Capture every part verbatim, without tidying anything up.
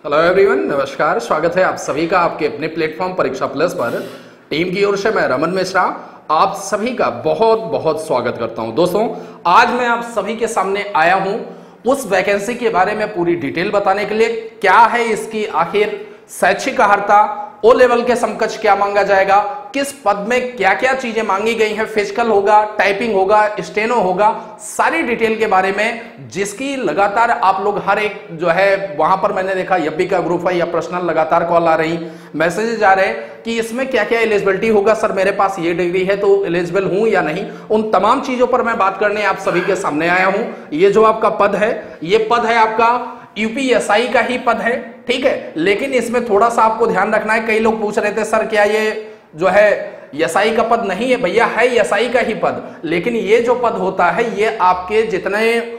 Hello everyone, नमस्कार। स्वागत है आप सभी का आपके अपने प्लेटफॉर्म परीक्षा प्लस पर। टीम की ओर से मैं रमन मिश्रा आप सभी का बहुत बहुत स्वागत करता हूं। दोस्तों, आज मैं आप सभी के सामने आया हूं उस वैकेंसी के बारे में पूरी डिटेल बताने के लिए। क्या है इसकी आखिर शैक्षिक अर्हता, ओ लेवल के समकक्ष क्या मांगा जाएगा, किस पद में क्या क्या चीजें मांगी गई हैं, फिजिकल होगा, टाइपिंग होगा, स्टेनो होगा, सारी डिटेल के बारे में, जिसकी लगातार आप लोग हर एक जो है वहां पर मैंने देखा एफबी का ग्रुप है या पर्सनल लगातार कॉल आ रही, मैसेजेस आ रहे कि इसमें क्या क्या एलिजिबिलिटी होगा। सर मेरे पास ये डिग्री है तो एलिजिबल हूं या नहीं, उन तमाम चीजों पर मैं बात करने आप सभी के सामने आया हूं। ये जो आपका पद है, ये पद है आपका यूपीएसआई का ही पद है, ठीक है। लेकिन इसमें थोड़ा सा आपको ध्यान रखना है। कई लोग पूछ रहे थे सर क्या ये जो है एसआई का पद नहीं है? भैया है एसआई का ही पद, लेकिन ये जो पद होता है ये आपके जितने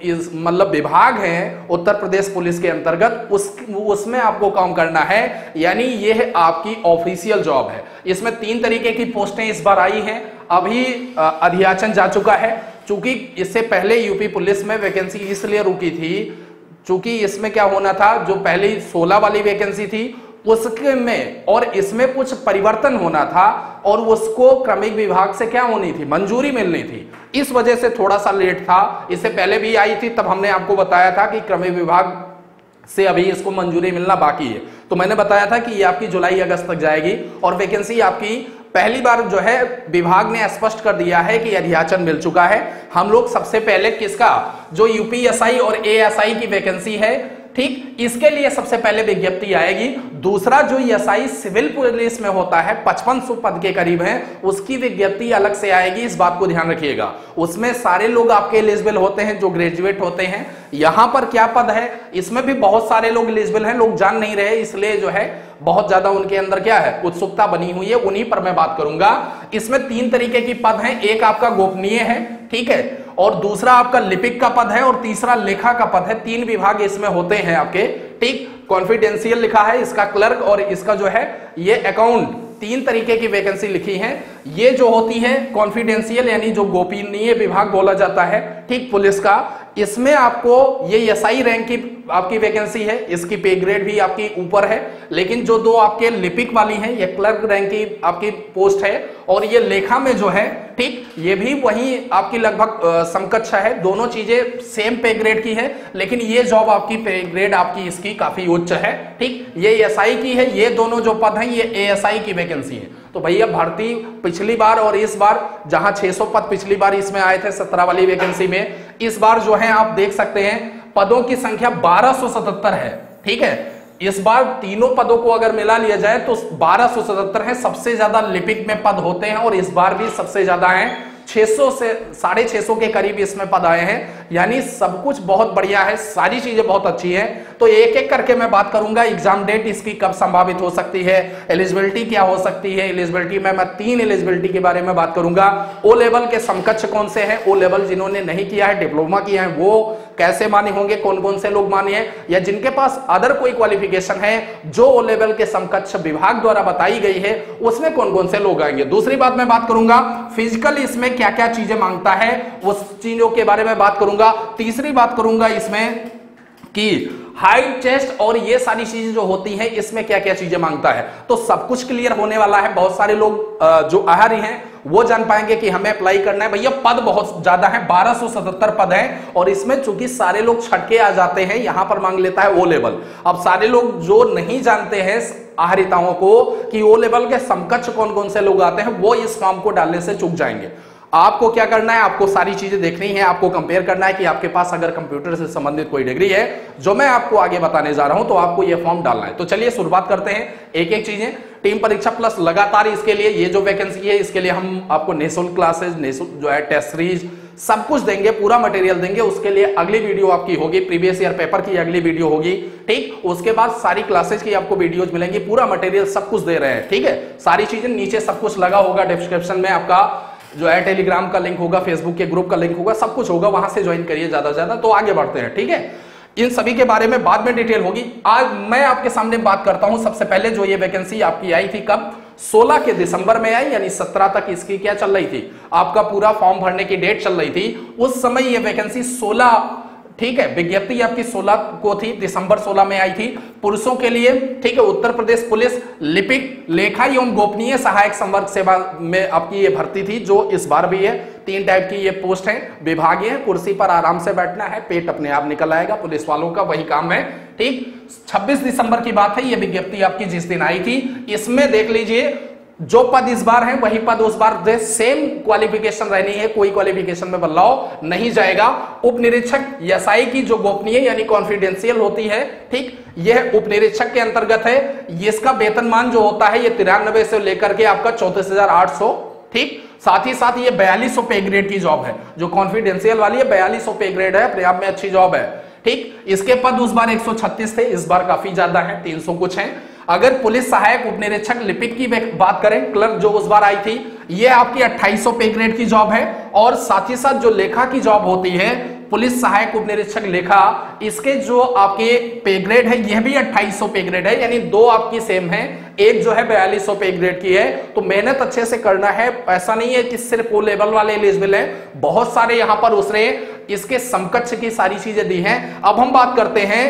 मतलब विभाग हैं उत्तर प्रदेश पुलिस के अंतर्गत उस उसमें आपको काम करना है, यानी ये है आपकी ऑफिशियल जॉब है। इसमें तीन तरीके की पोस्टें इस बार आई हैं। अभी अधियाचन जा चुका है, चूंकि इससे पहले यूपी पुलिस में वैकेंसी इसलिए रुकी थी चूंकि इसमें क्या होना था, जो पहले सोलह वाली वैकेंसी थी उसके में और इसमें कुछ परिवर्तन होना था और उसको क्रमिक विभाग से क्या होनी थी, मंजूरी मिलनी थी। इस वजह से थोड़ा सा लेट था। इससे पहले भी आई थी, तब हमने आपको बताया था कि क्रमिक विभाग से अभी इसको मंजूरी मिलना बाकी है। तो मैंने बताया था कि ये आपकी जुलाई अगस्त तक जाएगी और वैकेंसी आपकी पहली बार जो है विभाग ने स्पष्ट कर दिया है कि अधियाचन मिल चुका है। हम लोग सबसे पहले किसका, जो यूपीएसआई और एएसआई की वैकेंसी है, ठीक, इसके लिए सबसे पहले विज्ञप्ति आएगी। दूसरा जो एसआई सिविल पुलिस में होता है पचपन सौ पद के करीब है, उसकी विज्ञप्ति अलग से आएगी। इस बात को ध्यान रखिएगा। उसमें सारे लोग आपके एलिजिबल होते हैं जो ग्रेजुएट होते हैं। यहां पर क्या पद है, इसमें भी बहुत सारे लोग एलिजिबल हैं, लोग जान नहीं रहे, इसलिए जो है बहुत ज्यादा उनके अंदर क्या है उत्सुकता बनी हुई है, उन्हीं पर मैं बात करूंगा। इसमें तीन तरीके की पद हैं। एक आपका गोपनीय है, ठीक है, और दूसरा आपका लिपिक का पद है और तीसरा लेखा का पद है। तीन विभाग इसमें होते हैं आपके, ठीक। कॉन्फिडेंशियल लिखा है इसका क्लर्क और इसका जो है ये अकाउंट। तीन तरीके की वैकेंसी लिखी है। ये जो होती है कॉन्फिडेंशियल यानी जो गोपनीय विभाग बोला जाता है, ठीक, पुलिस का, इसमें आपको ये एसआई रैंक की आपकी वैकेंसी है। इसकी पे ग्रेड भी आपकी ऊपर है। लेकिन जो दो आपके लिपिक वाली है ये क्लर्क रैंक की आपकी पोस्ट है और ये लेखा में जो है, ठीक, ये भी वही आपकी लगभग समकक्ष है। दोनों चीजें सेम पे ग्रेड की है, लेकिन ये जॉब आपकी पे ग्रेड आपकी इसकी काफी उच्च है, ठीक। ये एसआई की है। ये दोनों जो पद हैं ये एएसआई की वैकेंसी है। तो भैया भर्ती पिछली बार और इस बार जहां छह सौ पद पिछली बार इसमें आए थे सत्रह वाली वैकेंसी में, इस बार जो है आप देख सकते हैं पदों की संख्या बारह सौ सतहत्तर है, ठीक है। इस बार तीनों पदों को अगर मिला लिया जाए तो बारह सौ सतहत्तर है। सबसे ज्यादा लिपिक में पद होते हैं और इस बार भी सबसे ज्यादा हैं। छह सौ से साढ़े छह सौ के करीब इसमें पद आए हैं, यानी सब कुछ बहुत बढ़िया है, सारी चीजें बहुत अच्छी है। तो एक एक करके मैं बात करूंगा। एग्जाम डेट इसकी कब संभावित हो सकती है, एलिजिबिलिटी क्या हो सकती है। एलिजिबिलिटी में मैं तीन एलिजिबिलिटी के बारे में बात करूंगा। ओ लेवल के समकक्ष कौन से हैं, ओ लेवल जिन्होंने नहीं किया है, डिप्लोमा किया है, वो कैसे माने होंगे, कौन कौन से लोग माने हैं, या जिनके पास अदर कोई क्वालिफिकेशन है जो ओ लेवल के समकक्ष विभाग द्वारा बताई गई है, उसमें कौन कौन से लोग आएंगे। दूसरी बात मैं बात करूंगा फिजिकल इसमें क्या क्या चीजें मांगता है, उस चीजों के बारे में बात करूंगा। तीसरी बात करूंगा इसमें कि हाइट, चेस्ट और ये सारी चीजें जो होती हैं इसमें क्या क्या चीजें मांगता है। तो सब कुछ क्लियर होने वाला है। बहुत सारे लोग जो आहारी हैं वो जान पाएंगे कि हमें अप्लाई करना है। भैया पद बहुत ज्यादा है, बारह सौ सतहत्तर पद हैं और इसमें चूंकि सारे लोग छटके आ जाते हैं, यहां पर मांग लेता है ओ लेवल। अब सारे लोग जो नहीं जानते हैं आहरिताओं को कि ओ लेवल के समकक्ष कौन कौन से लोग आते हैं, वो इस फॉर्म को डालने से चूक जाएंगे। आपको क्या करना है, आपको सारी चीजें देखनी है, आपको कंपेयर करना है कि आपके पास अगर कंप्यूटर से संबंधित कोई डिग्री है जो मैं आपको आगे बताने जा रहा हूं, तो आपको यह फॉर्म डालना है। तो चलिए शुरुआत करते हैं एक एक चीजें। टीम परीक्षा प्लस लगातार इसके लिए ये जो वैकेंसी है इसके लिए हम आपको निःशुल्क क्लासेज, निःशुल्क जो है टेस्ट सीरीज सब कुछ देंगे, पूरा मटेरियल देंगे। उसके लिए अगली वीडियो आपकी होगी, प्रीवियस ईयर पेपर की अगली वीडियो होगी, ठीक। उसके बाद सारी क्लासेज की आपको वीडियोज मिलेंगी, पूरा मटेरियल सब कुछ दे रहे हैं, ठीक है। सारी चीजें नीचे सब कुछ लगा होगा डिस्क्रिप्शन में, आपका जो है टेलीग्राम का लिंक होगा, फेसबुक के ग्रुप का लिंक होगा, सब कुछ होगा, वहां से ज्वाइन करिए ज्यादा से ज्यादा। तो आगे बढ़ते हैं, ठीक है। इन सभी के बारे में बाद में डिटेल होगी। आज मैं आपके सामने बात करता हूं सबसे पहले जो ये वैकेंसी आपकी आई थी, कब, सोलह के दिसंबर में आई, यानी सत्रह तक इसकी क्या चल रही थी, आपका पूरा फॉर्म भरने की डेट चल रही थी। उस समय ये वैकेंसी सोलह ठीक है। विज्ञप्ति आपकी सोलह को थी, दिसंबर सोलह में आई थी पुरुषों के लिए, ठीक है। उत्तर प्रदेश पुलिस लिपिक, लेखा एवं गोपनीय सहायक संवर्ग सेवा में आपकी ये भर्ती थी, जो इस बार भी है। तीन टाइप की ये पोस्ट है, विभागीय, कुर्सी पर आराम से बैठना है, पेट अपने आप निकल आएगा, पुलिस वालों का वही काम है, ठीक। छब्बीस दिसंबर की बात है, ये विज्ञप्ति आपकी जिस दिन आई थी। इसमें देख लीजिए जो पद इस बार है वही पद उस बार, सेम क्वालिफिकेशन रहनी है, कोई क्वालिफिकेशन में बदलाव नहीं जाएगा। उप निरीक्षक एसआई की जो गोपनीय यानी कॉन्फिडेंशियल होती है, ठीक, यह उप निरीक्षक के अंतर्गत है। इसका वेतनमान जो होता है ये तिरानवे से लेकर के आपका चौंतीस हजार आठ सौ, ठीक। साथ ही साथ ये बयालीस सौ पे ग्रेड की जॉब है, जो कॉन्फिडेंशियल वाली है बयालीस सौ पे ग्रेड है, अपने आप में अच्छी जॉब है, ठीक। इसके पद उस बार एक सौ छत्तीस थे, इस बार काफी ज्यादा है, तीन सौ कुछ है। अगर पुलिस सहायक उप निरीक्षक लिपिक की बात करें, क्लर्क जो उस बार आई थी, ये आपकी अट्ठाईस सौ पे ग्रेड की जॉब है। और साथ ही साथ जो लेखा की जॉब होती है, पुलिस सहायक उप निरीक्षक लेखा, इसके जो आपके पे ग्रेड है यह भी अट्ठाईस सौ पे ग्रेड है, यानी दो आपकी सेम है, एक जो है बयालीस सौ पे ग्रेड की है। तो मेहनत अच्छे से करना है, ऐसा नहीं है कि सिर्फ वो लेवल वाले एलिजिबल है, बहुत सारे यहां पर उसने इसके समकक्ष की सारी चीजें दी हैं। अब हम बात करते हैं,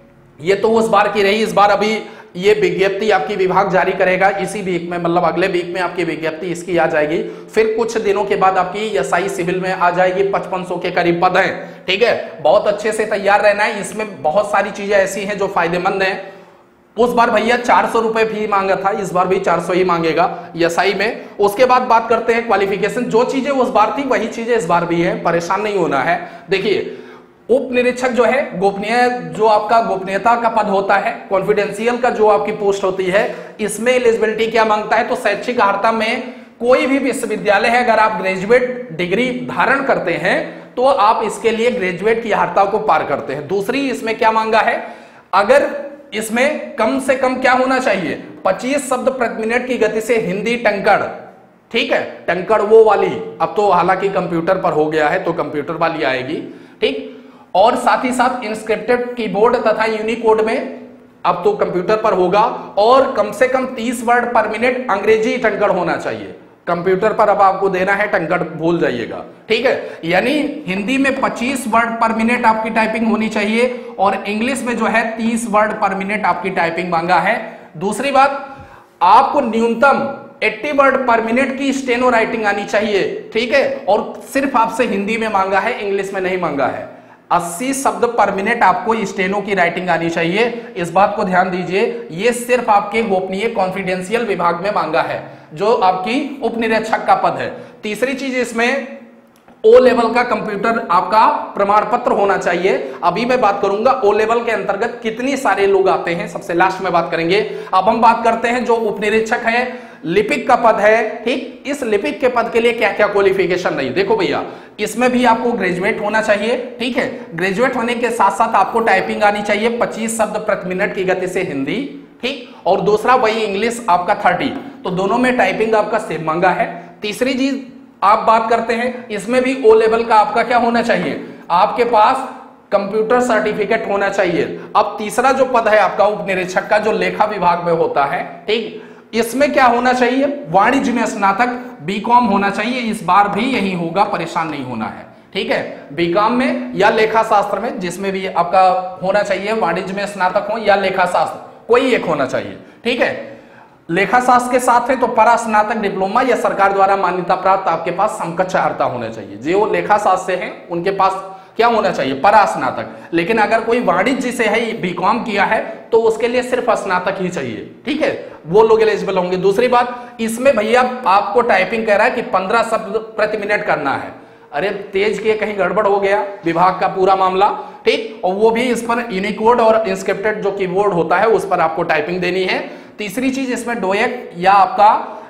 ये तो उस बार की रही, इस बार अभी ये विज्ञप्ति आपकी विभाग जारी करेगा इसी वीक में, मतलब अगले वीक में आपकी विज्ञप्ति इसकी आ जाएगी। फिर कुछ दिनों के बाद आपकी एसआई सिविल में आ जाएगी, पचपन सौ के करीब पद हैं, ठीक है। बहुत अच्छे से तैयार रहना है, इसमें बहुत सारी चीजें ऐसी हैं जो फायदेमंद हैं। उस बार भैया चार सौ रुपए फी मांगा था, इस बार भी चार सौ ही मांगेगा एसआई में। उसके बाद बात करते हैं क्वालिफिकेशन, जो चीजें उस बार थी वही चीजें इस बार भी है, परेशान नहीं होना है। देखिए उप निरीक्षक जो है, गोपनीय जो आपका गोपनीयता का पद होता है, कॉन्फिडेंशियल का जो आपकी पोस्ट होती है, इसमें एलिजिबिलिटी क्या मांगता है, तो शैक्षिक अर्हता में कोई भी विश्वविद्यालय है, अगर आप ग्रेजुएट डिग्री धारण करते हैं तो आप इसके लिए ग्रेजुएट की अर्हता को पार करते हैं। दूसरी इसमें क्या मांगा है, अगर इसमें कम से कम क्या होना चाहिए, पच्चीस शब्द प्रति मिनट की गति से हिंदी टंकड़, ठीक है, टंकड़ वो वाली, अब तो हालांकि कंप्यूटर पर हो गया है तो कंप्यूटर वाली आएगी, ठीक। और साथ ही साथ इंस्क्रिप्टेड कीबोर्ड तथा यूनिकोड में अब तो कंप्यूटर पर होगा, और कम से कम तीस वर्ड पर मिनट अंग्रेजी टंकड़ होना चाहिए। कंप्यूटर पर अब आपको देना है, टंकड़ भूल जाइएगा, ठीक है। यानी हिंदी में पच्चीस वर्ड पर मिनट आपकी टाइपिंग होनी चाहिए, और इंग्लिश में जो है तीस वर्ड पर मिनट आपकी टाइपिंग मांगा है। दूसरी बात, आपको न्यूनतम अस्सी वर्ड पर मिनट की स्टेनो राइटिंग आनी चाहिए, ठीक है। और सिर्फ आपसे हिंदी में मांगा है, इंग्लिश में नहीं मांगा है। अस्सी शब्द पर मिनट आपको स्टेनो की राइटिंग आनी चाहिए, इस बात को ध्यान दीजिए। ये सिर्फ आपके गोपनीय कॉन्फिडेंशियल विभाग में मांगा है, जो आपकी उप निरीक्षक का पद है। तीसरी चीज इसमें ओ लेवल का कंप्यूटर आपका प्रमाण पत्र होना चाहिए। अभी मैं बात करूंगा ओ लेवल के अंतर्गत कितनी सारे लोग आते हैं, सबसे लास्ट में बात करेंगे। अब हम बात करते हैं जो उप निरीक्षक है, लिपिक का पद है, ठीक। इस लिपिक के पद के लिए क्या क्या क्वालिफिकेशन नहीं, देखो भैया इसमें भी आपको ग्रेजुएट होना चाहिए, ठीक है। ग्रेजुएट होने के साथ साथ आपको टाइपिंग आनी चाहिए पच्चीस शब्द प्रति मिनट की गति से हिंदी, ठीक। और दूसरा वही इंग्लिश आपका तीस, तो दोनों में टाइपिंग आपका सेम मांगा है। तीसरी चीज आप बात करते हैं, इसमें भी ओ लेवल का आपका क्या होना चाहिए, आपके पास कंप्यूटर सर्टिफिकेट होना चाहिए। अब तीसरा जो पद है आपका उप निरीक्षक का, जो लेखा विभाग में होता है, ठीक, इसमें क्या होना चाहिए, वाणिज्य में स्नातक बीकॉम होना चाहिए। इस बार भी यही होगा, परेशान नहीं होना है, ठीक है। बीकॉम में या लेखा शास्त्र में, जिसमें भी आपका होना चाहिए, वाणिज्य में स्नातक हो या लेखा शास्त्र, कोई एक होना चाहिए, ठीक है। लेखा शास्त्र के साथ है तो परा स्नातक डिप्लोमा या सरकार द्वारा मान्यता प्राप्त आपके पास समकक्ष अर्हता होना चाहिए। जो लेखा शास्त्र से हैं उनके पास क्या होना चाहिए, परा स्नातक। लेकिन अगर कोई वाणिज्य से है, बीकॉम किया है, तो उसके लिए सिर्फ स्नातक ही चाहिए, ठीक है, वो लोग एलिजिबल होंगे। दूसरी बात, इसमें भैया आपको टाइपिंग कह रहा है कि पंद्रह शब्द प्रति मिनट करना है। अरे तेज के कहीं गड़बड़ हो गया विभाग का पूरा मामला, ठीक। और वो भी इस पर यूनिकोड और इंस्क्रिप्टेड जो कीबोर्ड होता है उस पर आपको टाइपिंग देनी है। तीसरी चीज इसमें डोएक या आपका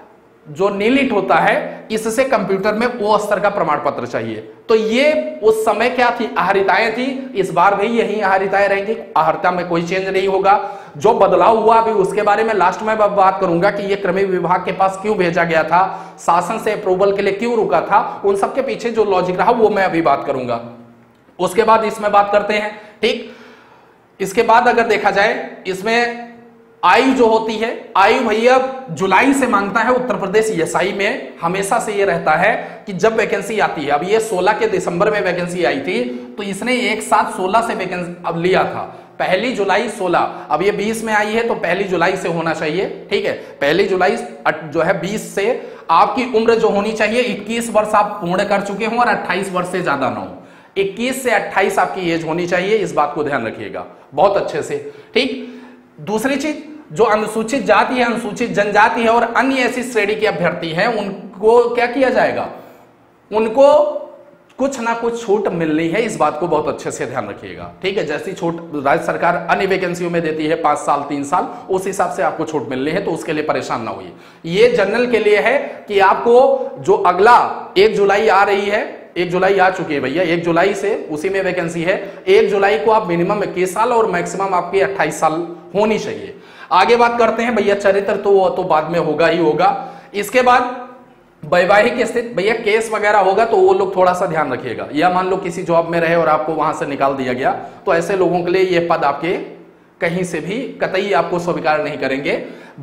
जो नीलिट होता है, इससे कंप्यूटर में ओ स्तर का प्रमाण पत्र चाहिए। तो ये उस समय क्या थी, अहर्ताएं थी, इस बार भी यही अहर्ताएं रहेंगी, अहर्ता में कोई चेंज नहीं होगा। जो बदलाव हुआ अभी उसके बारे में लास्ट में बात करूंगा कि ये क्रमिक विभाग के पास क्यों भेजा गया था, शासन से अप्रूवल के लिए क्यों रुका था, उन सबके पीछे जो लॉजिक रहा वो मैं अभी बात करूंगा। उसके बाद इसमें बात करते हैं, ठीक। इसके बाद अगर देखा जाए, इसमें आयु जो होती है, आयु भैया जुलाई से मांगता है उत्तर प्रदेश एसआई में, हमेशा से ये रहता है कि जब वैकेंसी आती है, अब ये सोलह के दिसंबर में वैकेंसी आई थी तो इसने एक साथ सोलह से वैकेंसी अब लिया था, पहली जुलाई सोलह, अब ये बीस में आई है तो पहली जुलाई से होना चाहिए, ठीक है। पहली जुलाई जो है बीस से आपकी उम्र जो होनी चाहिए इक्कीस वर्ष आप पूर्ण कर चुके हों और अट्ठाईस वर्ष से ज्यादा ना हो, इक्कीस से अट्ठाईस आपकी एज होनी चाहिए, इस बात को ध्यान रखिएगा बहुत अच्छे से, ठीक। दूसरी चीज, जो अनुसूचित जाति है, अनुसूचित जनजाति है और अन्य ऐसी श्रेणी के अभ्यर्थी हैं, उनको क्या किया जाएगा, उनको कुछ ना कुछ छूट मिलनी है, इस बात को बहुत अच्छे से ध्यान रखिएगा, ठीक है। जैसी छूट राज्य सरकार अन्य वैकेंसियों में देती है पांच साल तीन साल, उस हिसाब से आपको छूट मिलनी है, तो उसके लिए परेशान ना होइए। ये जनरल के लिए है कि आपको जो अगला एक जुलाई आ रही है, एक जुलाई आ चुकी है भैया, एक जुलाई से उसी में वैकेंसी है, एक जुलाई को आप मिनिमम इक्कीस साल और मैक्सिमम आपकी अट्ठाईस साल होनी चाहिए। आगे बात करते हैं भैया, चरित्र तो तो बाद में होगा ही होगा। इसके बाद वैवाहिक स्थिति, भैया केस वगैरह होगा तो वो लोग थोड़ा सा ध्यान रखिएगा, या मान लो किसी जॉब में रहे और आपको वहां से निकाल दिया गया, तो ऐसे लोगों के लिए ये पद आपके कहीं से भी कतई आपको स्वीकार नहीं करेंगे।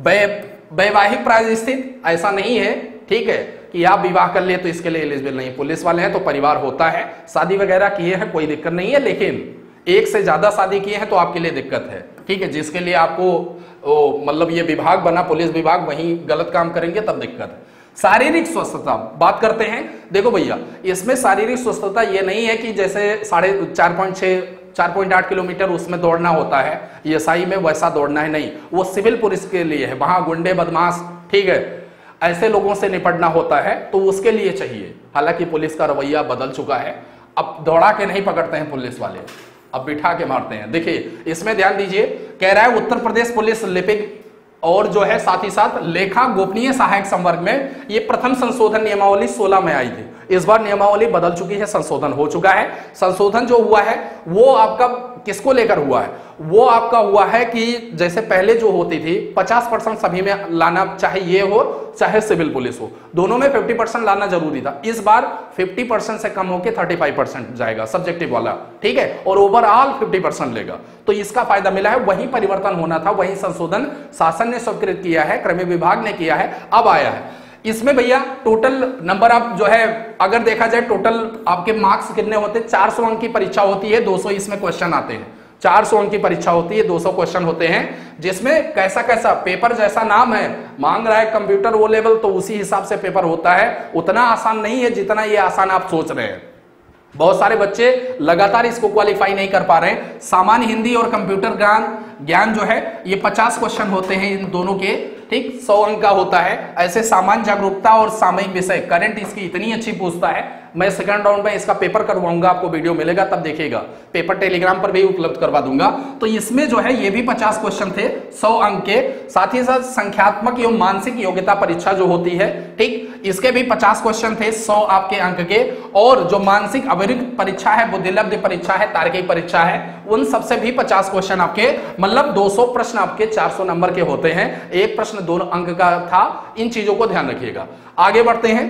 वैवाहिक परिस्थिति ऐसा नहीं है, ठीक है, कि आप विवाह कर लिए तो इसके लिए एलिजिबल नहीं, पुलिस वाले हैं तो परिवार होता है, शादी वगैरह किए हैं कोई दिक्कत नहीं है, लेकिन एक से ज्यादा शादी किए हैं तो आपके लिए दिक्कत है, ठीक है, जिसके लिए आपको मतलब ये विभाग बना पुलिस विभाग, वहीं गलत काम करेंगे तब दिक्कत है। शारीरिक स्वस्थता बात करते हैं, देखो भैया इसमें शारीरिक स्वस्थता ये नहीं है कि जैसे साढ़े चार पॉइंट छह चार पॉइंट आठ किलोमीटर उसमें दौड़ना होता है, एसआई में वैसा दौड़ना है नहीं, वो सिविल पुलिस के लिए है, वहां गुंडे बदमाश, ठीक है, ऐसे लोगों से निपटना होता है, तो उसके लिए चाहिए। हालांकि पुलिस का रवैया बदल चुका है, अब दौड़ा के नहीं पकड़ते हैं पुलिस वाले, अब बिठा के मारते हैं। देखिए इसमें ध्यान दीजिए, कह रहा है उत्तर प्रदेश पुलिस लिपिक और जो है साथ ही साथ लेखा गोपनीय सहायक संवर्ग में ये प्रथम संशोधन नियमावली सोलह में आई थी, इस बार नियमावली बदल चुकी है, संशोधन हो चुका है। संशोधन जो हुआ है वो आपका किसको लेकर हुआ है, वो आपका हुआ है कि जैसे पहले जो होती थी पचास परसेंट सभी में लाना, चाहे ये हो चाहे सिविल पुलिस हो, दोनों में पचास परसेंट लाना जरूरी था, इस बार पचास परसेंट से कम होकर पैंतीस परसेंट जाएगा सब्जेक्टिव वाला, ठीक है, और ओवरऑल पचास परसेंट लेगा, तो इसका फायदा मिला है। वही परिवर्तन होना था, वही संशोधन शासन ने स्वीकृत किया है, क्रम विभाग ने किया है, अब आया है। इसमें भैया टोटल नंबर आप जो है अगर देखा जाए टोटल आपके मार्क्स कितने होते हैं, चार सौ अंक की परीक्षा होती है, दो सौ इसमें क्वेश्चन आते हैं, चार सौ अंक की परीक्षा होती है, दो सौ क्वेश्चन होते हैं, जिसमें कैसा कैसा पेपर जैसा नाम है मांग रहा है कंप्यूटर वो लेवल, तो उसी हिसाब से पेपर होता है, उतना आसान नहीं है जितना ये आसान आप सोच रहे हैं। बहुत सारे बच्चे लगातार इसको क्वालिफाई नहीं कर पा रहे हैं। सामान्य हिंदी और कंप्यूटर ज्ञान ज्ञान जो है ये पचास क्वेश्चन होते हैं इन दोनों के, ठीक, सौ अंक का होता है। ऐसे सामान्य जागरूकता और सामयिक विषय करंट इसकी इतनी अच्छी पूछता है, मैं सेकंड राउंड में इसका पेपर करवाऊंगा, आपको वीडियो मिलेगा तब देखिएगा, पेपर टेलीग्राम पर भी उपलब्ध करवा दूंगा। तो इसमें जो है ये भी पचास क्वेश्चन थे सौ अंक के, साथ ही साथ संख्यात्मक एवं मानसिक योग्यता परीक्षा जो होती है, ठीक, इसके भी पचास क्वेश्चन थे सौ आपके अंक के, और जो मानसिक अभिरुक्त परीक्षा है, बुद्धिलब्ध परीक्षा है, तार्किक परीक्षा है, उन सबसे भी पचास क्वेश्चन आपके, मतलब दो सौ प्रश्न आपके चार सौ नंबर के होते हैं, एक प्रश्न दो अंक का था। इन चीजों को ध्यान रखिएगा। आगे बढ़ते हैं,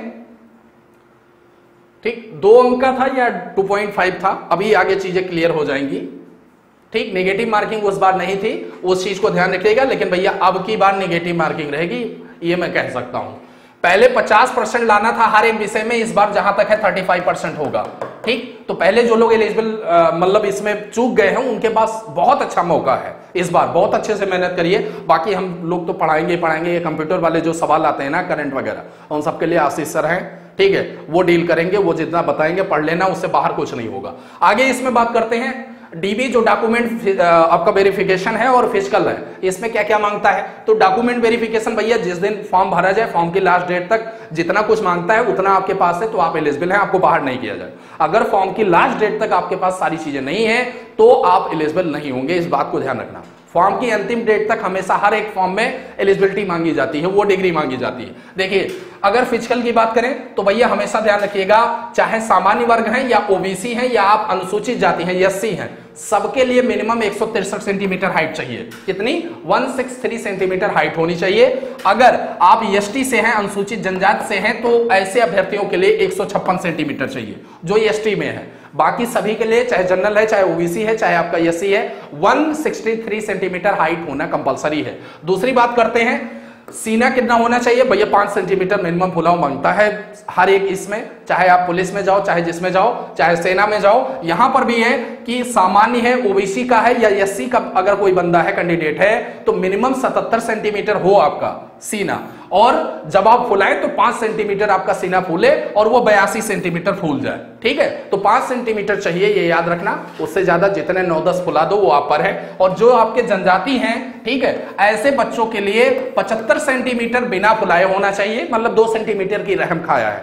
ठीक, दो अंक का था या दो पॉइंट पाँच था, अभी आगे चीजें क्लियर हो जाएंगी, ठीक। नेगेटिव मार्किंग उस बार नहीं थी, उस चीज को ध्यान रखिएगा, लेकिन भैया अब की बार नेगेटिव मार्किंग रहेगी, ये मैं कह सकता हूं। पहले पचास परसेंट लाना था हर एक विषय में, इस बार जहां तक है पैंतीस परसेंट होगा, ठीक। तो पहले जो लोग एलिजिबल मतलब इसमें चूक गए हैं उनके पास बहुत अच्छा मौका है, इस बार बहुत अच्छे से मेहनत करिए। बाकी हम लोग तो पढ़ाएंगे पढ़ाएंगे, ये कंप्यूटर वाले जो सवाल आते हैं ना करंट वगैरह, उन सबके लिए आशीष सर हैं, ठीक है, वो डील करेंगे, वो जितना बताएंगे पढ़ लेना, उससे बाहर कुछ नहीं होगा। आगे इसमें बात करते हैं डीबी जो डॉक्यूमेंट आपका वेरिफिकेशन है और फिजिकल है, इसमें क्या क्या मांगता है। तो डॉक्यूमेंट वेरिफिकेशन भैया जिस दिन फॉर्म भरा जाए, फॉर्म की लास्ट डेट तक जितना कुछ मांगता है उतना आपके पास है तो आप एलिजिबल हैं, आपको बाहर नहीं किया जाए। अगर फॉर्म की लास्ट डेट तक आपके पास सारी चीजें नहीं है तो आप एलिजिबल नहीं होंगे, इस बात को ध्यान रखना। फॉर्म की अंतिम डेट तक हमेशा हर एक फॉर्म में एलिजिबिलिटी मांगी जाती है, वो डिग्री मांगी जाती है। देखिए अगर फिजिकल की बात करें तो भैया हमेशा ध्यान रखिएगा, चाहे सामान्य वर्ग हैं या ओबीसी हैं या आप अनुसूचित जाति हैं, एससी हैं, सबके लिए मिनिमम एक सौ तिरसठ सेंटीमीटर हाइट चाहिए। कितनी? एक सौ तिरसठ सेंटीमीटर हाइट होनी चाहिए। अगर आप एसटी से हैं, अनुसूचित जनजाति से हैं, तो ऐसे अभ्यर्थियों के लिए एक सौ छप्पन सेंटीमीटर चाहिए जो एसटी में है। बाकी सभी के लिए, चाहे जनरल है, चाहे ओबीसी है, चाहे आपका एससी है, एक सौ तिरसठ सेंटीमीटर हाइट होना कंपलसरी है। दूसरी बात करते हैं, सीना कितना होना चाहिए भैया? पांच सेंटीमीटर मिनिमम फुलाव मांगता है हर एक इसमें, चाहे आप पुलिस में जाओ, चाहे जिसमें जाओ, चाहे सेना में जाओ। यहां पर भी है कि सामान्य है, ओबीसी का है या एससी का अगर कोई बंदा है, कैंडिडेट है, तो मिनिमम सतहत्तर सेंटीमीटर हो आपका सीना, और जब आप फुलाएं तो पांच सेंटीमीटर आपका सीना फूले और वो बयासी सेंटीमीटर फूल जाए। ठीक है, तो पांच सेंटीमीटर चाहिए, ये याद रखना। उससे ज्यादा जितने नौ दस फुला दो वो आप पर है। और जो आपके जनजाति हैं, ठीक है, ऐसे बच्चों के लिए पचहत्तर सेंटीमीटर बिना फुलाए होना चाहिए, मतलब दो सेंटीमीटर की रहम खाया है,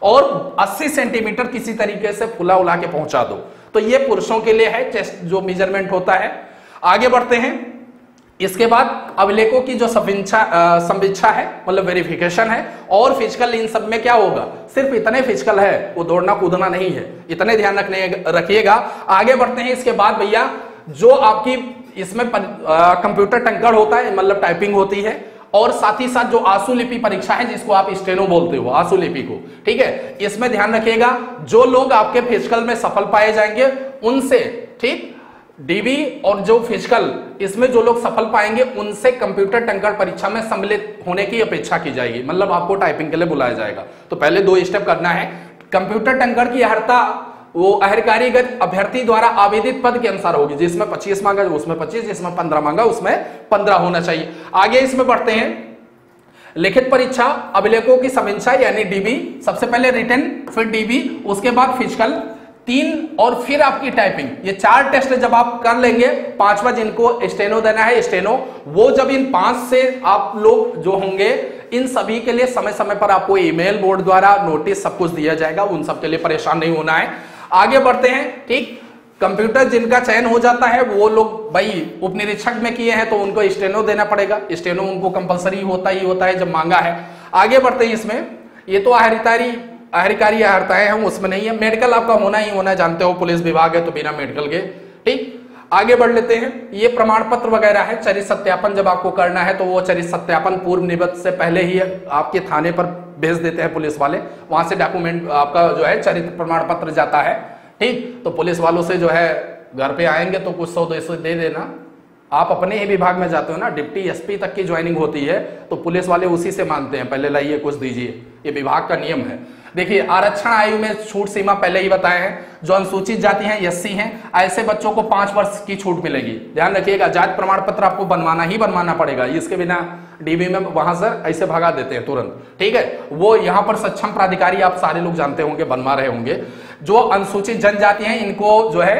और अस्सी सेंटीमीटर किसी तरीके से फुला उला के पहुंचा दो। तो ये पुरुषों के लिए है चेस्ट जो मेजरमेंट होता है। आगे बढ़ते हैं। इसके बाद अभिलेखों की जो समीक्षा समीक्षा है, मतलब वेरिफिकेशन है, और फिजिकल, इन सब में क्या होगा? सिर्फ इतने फिजिकल है, वो दौड़ना कूदना नहीं है, इतने ध्यान रखने रखिएगा। आगे बढ़ते हैं। इसके बाद भैया जो आपकी इसमें कंप्यूटर टंकड़ होता है, मतलब टाइपिंग होती है, और साथ ही साथ जो आशुलिपि परीक्षा है, जिसको आप स्टेनो बोलते हो, आशुलिपि को, ठीक है, इसमें ध्यान रखिएगा। जो लोग आपके फिजिकल में सफल पाए जाएंगे उनसे, ठीक, डीबी और जो फिजिकल, इसमें जो लोग सफल पाएंगे उनसे कंप्यूटर टंकड़ परीक्षा में सम्मिलित होने की अपेक्षा की जाएगी, मतलब आपको टाइपिंग के लिए बुलाया जाएगा। तो पहले दो स्टेप करना है। कंप्यूटर टंकड़ की अर्हता वो अहरकारीगत अभ्यर्थी द्वारा आवेदित पद के अनुसार होगी, जिसमें पच्चीस मांगा उसमें पच्चीस, जिसमें पंद्रह मांगा उसमें पंद्रह होना चाहिए। आगे इसमें बढ़ते हैं। लिखित परीक्षा, अभिलेखों की समीक्षा यानी डीबी, सबसे पहले रिटन, फिर डीबी, उसके बाद फिजिकल, तीन, और फिर आपकी टाइपिंग। ये चार टेस्ट जब आप कर लेंगे, पांचवा जिनको स्टेनो देना है, स्टेनो, वो जब इन पांच से आप लोग जो होंगे, इन सभी के लिए समय समय पर आपको ईमेल, बोर्ड द्वारा नोटिस सब कुछ दिया जाएगा, उन सब के लिए परेशान नहीं होना है। आगे बढ़ते हैं। ठीक, कंप्यूटर जिनका चयन हो जाता है वो लोग भाई उपनिरीक्षक में किए हैं तो उनको स्टेनो देना पड़ेगा, स्टेनो उनको कंपलसरी होता ही होता है जब मांगा है। आगे बढ़ते हैं। इसमें ये तो आहरितारी आहरिकारी आहरताएं हैं, उसमें नहीं है। मेडिकल आपका होना ही होना है, जानते हो पुलिस विभाग है तो बिना मेडिकल के। ठीक, आगे बढ़ लेते हैं। ये प्रमाण पत्र वगैरह है, चरित्र सत्यापन जब आपको करना है तो वो चरित्र सत्यापन पूर्व निबद्ध से पहले ही आपके थाने पर भेज देते हैं पुलिस वाले, वहां से डॉक्यूमेंट आपका जो है चरित्र प्रमाण पत्र जाता है। ठीक, तो पुलिस वालों से जो है घर पे आएंगे तो कुछ सौ दो सौ दे देना। आप अपने ही विभाग में जाते हो ना, डिप्टी एसपी तक की ज्वाइनिंग होती है तो पुलिस वाले उसी से मांगते हैं, पहले लाइए कुछ दीजिए, ये विभाग का नियम है। देखिए, आरक्षण आयु में छूट सीमा पहले ही बताए हैं। जो अनुसूचित जाति हैं, एससी हैं, ऐसे बच्चों को पांच वर्ष की छूट मिलेगी। ध्यान रखिएगा, जाति प्रमाण पत्र आपको बनवाना ही बनवाना पड़ेगा, इसके बिना डीबी में वहां से ऐसे भगा देते हैं तुरंत। ठीक है, वो यहाँ पर सक्षम प्राधिकारी आप सारे लोग जानते होंगे, बनवा रहे होंगे। जो अनुसूचित जनजाति हैं इनको जो है,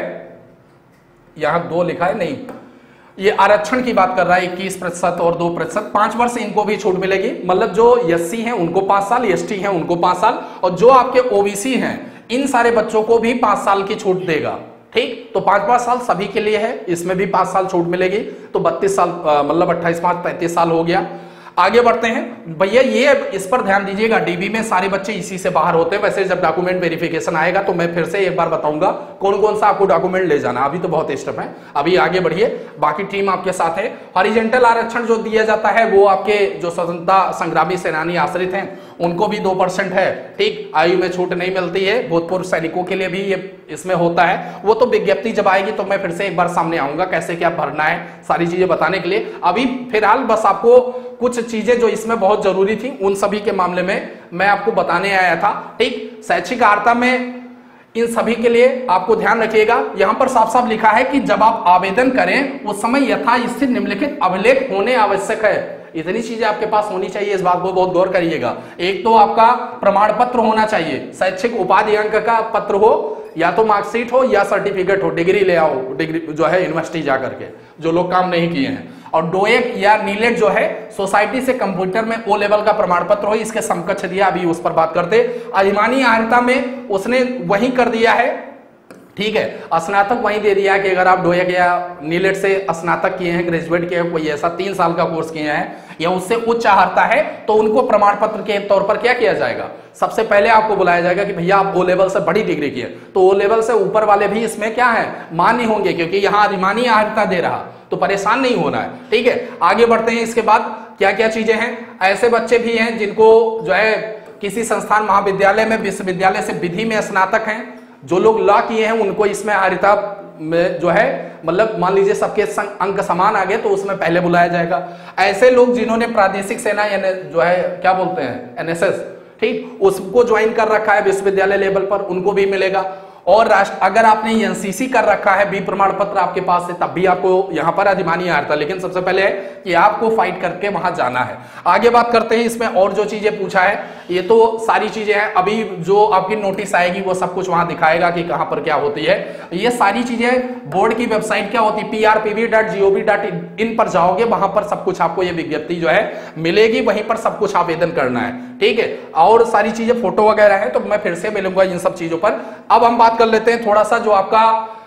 यहाँ दो लिखा है, नहीं, ये आरक्षण की बात कर रहा है, इक्कीस प्रतिशत और दो प्रतिशत, पांच वर्ष इनको भी छूट मिलेगी। मतलब जो एससी हैं उनको पांच साल, एसटी हैं उनको पांच साल, और जो आपके ओबीसी हैं इन सारे बच्चों को भी पांच साल की छूट देगा। ठीक, तो पांच पांच साल सभी के लिए है, इसमें भी पांच साल छूट मिलेगी, तो बत्तीस साल, मतलब अट्ठाईस पांच पैंतीस साल हो गया। आगे बढ़ते हैं भैया, ये इस पर ध्यान दीजिएगा, डीबी में सारे बच्चे इसी से बाहर होते हैं। वैसे जब डॉक्यूमेंट वेरिफिकेशन आएगा तो मैं फिर से एक बार बताऊंगा कौन कौन सा आपको डॉक्यूमेंट ले जाना, अभी तो बहुत स्टेप है, अभी आगे बढ़िए, बाकी टीम आपके साथ है। हॉरिजॉन्टल आरक्षण जो दिया जाता है वो आपके जो स्वतंत्रता संग्रामी सेनानी आश्रित हैं उनको भी दो परसेंट है। ठीक, आयु में छूट नहीं मिलती है, भूतपूर्व सैनिकों के लिए भी ये इसमें होता है। वो तो विज्ञप्ति जब आएगी तो मैं फिर से एक बार सामने आऊंगा, कैसे क्या भरना है, सारी चीजें बताने के लिए। अभी फिलहाल बस आपको कुछ चीजें जो इसमें बहुत जरूरी थी उन सभी के मामले में मैं आपको बताने आया था। ठीक, शैक्षिक अर्हता में इन सभी के लिए आपको ध्यान रखिएगा, यहां पर साफ साफ लिखा है कि जब आप आवेदन करें उस समय यथास्थित निम्नलिखित अभिलेख होने आवश्यक है। इतनी चीजें आपके पास होनी चाहिए, इस बात को बहुत गौर करिएगा। एक तो आपका प्रमाण पत्र होना चाहिए, शैक्षिक उपाधि अंक का पत्र हो, या तो मार्कशीट हो या सर्टिफिकेट हो, डिग्री ले आओ, डिग्री जो है यूनिवर्सिटी जा करके, जो लोग काम नहीं किए हैं। और डोएक या नीलेट जो है सोसाइटी से कंप्यूटर में ओ लेवल का प्रमाण पत्र हो, इसके समकक्ष दिया, अभी उस पर बात करते। अधिमानी अर्हता में उसने वही कर दिया है। ठीक है, स्नातक वहीं दे दिया कि अगर आप डोएक या नीलेट से स्नातक किए हैं, ग्रेजुएट किए हैं, कोई ऐसा तीन साल का कोर्स किए हैं या उससे उच्च अर्हता है तो उनको प्रमाण पत्र के तौर पर क्या किया जाएगा, सबसे पहले आपको बुलाया जाएगा कि भैया आप ओ लेवल से बड़ी डिग्री किए, तो ओ लेवल से ऊपर वाले भी इसमें क्या है, मान्य होंगे, क्योंकि यहाँ अधिमानी अर्हता दे रहा, तो परेशान नहीं होना है। ठीक है, आगे बढ़ते हैं। इसके बाद क्या क्या चीजें हैं, ऐसे बच्चे भी हैं जिनको जो है किसी संस्थान महाविद्यालय में विश्वविद्यालय से विधि में स्नातक हैं, जो लोग लॉ किए हैं उनको इसमें आरिता में जो है मतलब मान लीजिए सबके अंक समान आ गए तो उसमें पहले बुलाया जाएगा। ऐसे लोग जिन्होंने प्रादेशिक सेना यानी जो है क्या बोलते हैं एनएसएस, ठीक, उसको ज्वाइन कर रखा है विश्वविद्यालय लेवल पर, उनको भी मिलेगा। और राष्ट्र अगर आपने एनसीसी कर रखा है, बी प्रमाण पत्र आपके पास है, तब भी आपको यहां पर अधिमानी आता है। लेकिन सबसे पहले है कि आपको फाइट करके वहां जाना है। आगे बात करते हैं इसमें और जो चीजें पूछा है, ये तो सारी चीजें हैं, अभी जो आपकी नोटिस आएगी वो सब कुछ वहां दिखाएगा कि कहां पर क्या होती है। ये सारी चीजें बोर्ड की वेबसाइट क्या होती है P R P V dot G O V dot in पर जाओगे, वहां पर सब कुछ आपको ये विज्ञप्ति जो है मिलेगी, वहीं पर सब कुछ आवेदन करना है, ठीक है। और सारी चीजें फोटो वगैरह है तो मैं फिर से मिलूंगा इन सब चीजों पर। अब हम बात कर लेते हैं थोड़ा सा जो आपका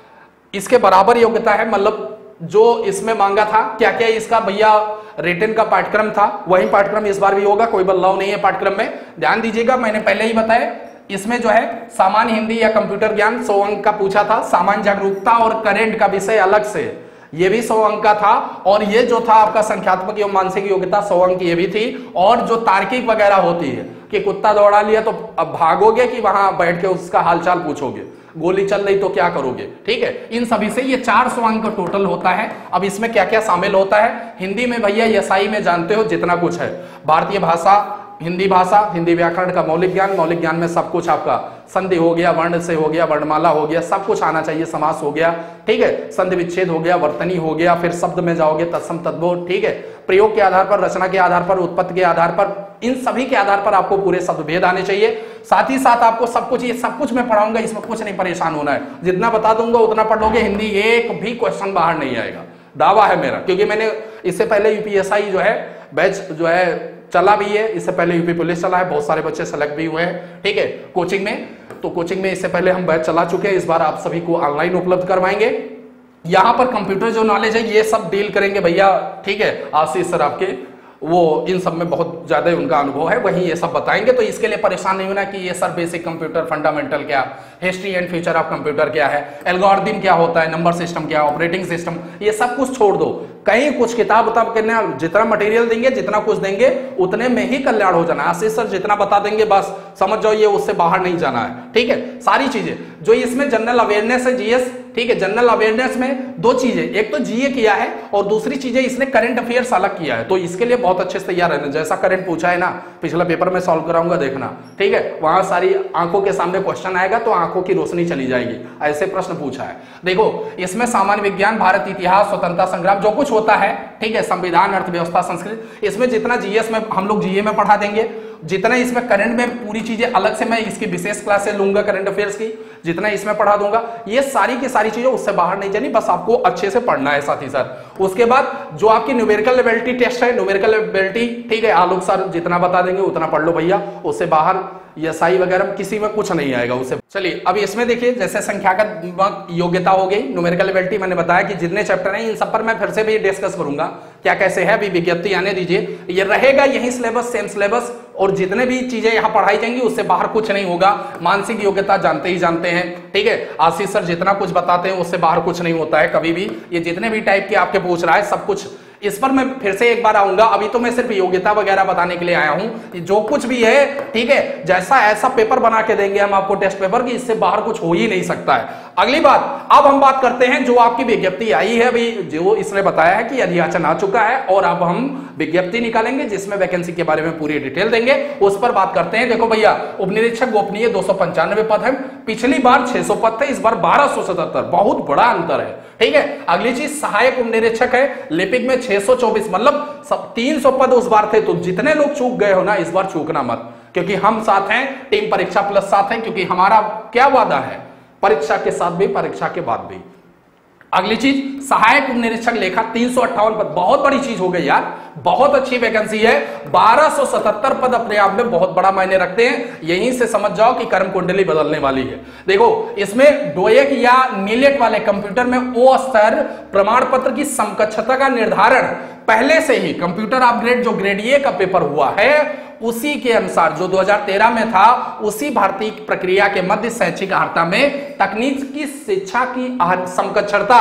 इसके बराबर योग्यता है, मतलब जो इसमें मांगा था क्या क्या इसका भैया रिटन का पाठ्यक्रम था, वही पाठ्यक्रम इस बार भी होगा, कोई बदलाव नहीं है पाठ्यक्रम में। ध्यान दीजिएगा, मैंने पहले ही बताया इसमें जो है सामान्य हिंदी या कंप्यूटर ज्ञान सौ अंक का पूछा था, सामान्य जागरूकता और करंट का विषय अलग से ये भी सौ अंक का था, और ये जो था आपका संख्यात्मक एवं मानसिक योग्यता सौ अंक ये भी थी। और जो तार्किक वगैरह होती है कि कुत्ता दौड़ा लिया तो अब भागोगे कि वहां बैठ के उसका हालचाल पूछोगे, गोली चल रही तो क्या करोगे, ठीक है। इन सभी से ये चार सौ अंक टोटल होता है। अब इसमें क्या क्या शामिल होता है, हिंदी में भैया एसआई में जानते हो जितना कुछ है, भारतीय भाषा, हिंदी भाषा, हिंदी व्याकरण का मौलिक ज्ञान, मौलिक ज्ञान में सब कुछ आपका संधि हो गया, वर्ण से हो गया, वर्णमाला हो गया, सब कुछ आना चाहिए, समास हो गया, ठीक है, संधि विच्छेद हो गया, वर्तनी हो गया, फिर शब्द में जाओगे तत्सम तद्भव, ठीक है, प्रयोग के आधार पर, रचना के आधार पर, उत्पत्ति के आधार पर, इन सभी के आधार पर आपको पूरे शब्द भेद आने चाहिए। साथ ही साथ आपको सब कुछ, ये सब कुछ मैं पढ़ाऊंगा, इसमें कुछ नहीं परेशान होना है, जितना बता दूंगा उतना पढ़ लोगे, हिंदी एक भी क्वेश्चन बाहर नहीं आएगा, दावा है मेरा, क्योंकि मैंने इससे पहले यूपीएसआई जो है बैच जो है चला भी है, इससे पहले यूपी पुलिस चला है, बहुत सारे बच्चे सेलेक्ट भी हुए हैं, ठीक है, कोचिंग में। तो कोचिंग में इससे पहले हम बैच चला चुके हैं, इस बार आप सभी को ऑनलाइन उपलब्ध करवाएंगे। यहां पर कंप्यूटर जो नॉलेज है ये सब डील करेंगे भैया, ठीक है, आशीष सर आपके, वो इन सब में बहुत ज्यादा उनका अनुभव है, वही ये सब बताएंगे। तो इसके लिए परेशान नहीं होना कि ये सर बेसिक कंप्यूटर, फंडामेंटल क्या, history and future of computer क्या है, एल्गोरिथम क्या होता है, नंबर सिस्टम क्या, ऑपरेटिंग सिस्टम, ये सब कुछ छोड़ दो। कहीं कुछ किताब उताब करना, जितना मटेरियल देंगे, जितना कुछ देंगे उतने में ही कल्याण हो जाना है। आशीष सर जितना बता देंगे बस समझ जाओ ये उससे बाहर नहीं जाना है, ठीक है। सारी चीजें जो इसमें जनरल अवेयरनेस है, जीएस, ठीक है, जनरल अवेयरनेस में दो चीजें, एक तो जीए किया है और दूसरी चीजें इसने करंट अफेयर्स अलग किया है, तो इसके लिए बहुत अच्छे से तैयार रहना। जैसा करंट पूछा है ना पिछला पेपर में सॉल्व कराऊंगा, देखना, ठीक है, वहां सारी आंखों के सामने क्वेश्चन आएगा तो आंखों की रोशनी चली जाएगी, ऐसे प्रश्न पूछा है। देखो इसमें सामान्य विज्ञान, भारत इतिहास, स्वतंत्रता संग्राम, जो कुछ होता है, ठीक है, संविधान, अर्थव्यवस्था, संस्कृति, इसमें जितना जीएस में हम लोग जीए में पढ़ा देंगे, जितना इसमें करंट में पूरी चीजें अलग से मैं इसकी विशेष क्लास से लूंगा करंट अफेयर्स की, जितना इसमें पढ़ा दूंगा, ये सारी की सारी चीजें उससे बाहर नहीं जानी, बस आपको अच्छे से पढ़ना है साथ ही साथ। उसके बाद जो आपकी न्यूमेरिकल एबिलिटी टेस्ट है, न्यूमेरिकल एबिलिटी, ठीक है, आलोक सर जितना बता देंगे उतना पढ़ लो भैया, उससे बाहर एसआई वगैरह किसी में कुछ नहीं आएगा उससे। चलिए अब इसमें देखिए, जैसे संख्यात्मक योग्यता हो गई, न्यूमेरिकल एबिलिटी, मैंने बताया कि जितने चैप्टर हैं इन सब पर मैं फिर से भी डिस्कस करूंगा क्या कैसे है, अभी विज्ञप्ति आने दीजिए, ये रहेगा यही सिलेबस, सेम सिलेबस, और जितने भी चीजें यहाँ पढ़ाई जाएंगी उससे बाहर कुछ नहीं होगा। मानसिक योग्यता जानते ही जानते हैं, ठीक है, आशीष सर जितना कुछ बताते हैं उससे बाहर कुछ नहीं होता है कभी भी, ये जितने भी टाइप के आपके पूछ रहा है सब कुछ इस पर मैं फिर से एक बार आऊंगा। अभी तो मैं सिर्फ योग्यता वगैरह बताने के लिए आया हूं, जो कुछ भी है, ठीक है, जैसा ऐसा पेपर बना के देंगे हम आपको टेस्ट पेपर की, इससे बाहर कुछ हो ही नहीं सकता है। अगली बात, अब हम बात करते हैं जो आपकी विज्ञप्ति आई है, अभी जो इसने बताया है कि अधियाचन आ चुका है और अब हम विज्ञप्ति निकालेंगे जिसमें वैकेंसी के बारे में पूरी डिटेल देंगे, उस पर बात करते हैं। देखो भैया, उप निरीक्षक गोपनीय दो सौ पंचानवे पद है, पिछली बार छह सौ पद थे, इस बार बारह सौ सतहत्तर, बहुत बड़ा अंतर है, ठीक है। अगली चीज सहायक उप निरीक्षक है, लिपिक में छह सौ चौबीस, मतलब सब तीन सौ पद उस बार थे, तो जितने लोग चूक गए हो ना इस बार चूकना मत, क्योंकि हम साथ हैं, टीम परीक्षा प्लस साथ हैं, क्योंकि हमारा क्या वादा है, परीक्षा के साथ भी परीक्षा के बाद भी। अगली चीज सहायक उप निरीक्षक लेखा तीन सौ अट्ठावन पद, बहुत बड़ी चीज हो गई यार, बहुत अच्छी वैकेंसी है, बारह सौ सतहत्तर पद अपने आप में बहुत बड़ा मायने रखते हैं, यहीं से समझ जाओ कि कर्म कुंडली बदलने वाली है। देखो इसमें डोएक या नीलेट वाले कंप्यूटर में ओ स्तर प्रमाण पत्र की समकक्षता का निर्धारण पहले से ही कंप्यूटर अपग्रेड जो ग्रेड ए का पेपर हुआ है उसी के अनुसार जो दो हज़ार तेरह में था, उसी भारतीय प्रक्रिया के मध्य शैक्षिक अर्हता में तकनीक की शिक्षा की समकक्षता,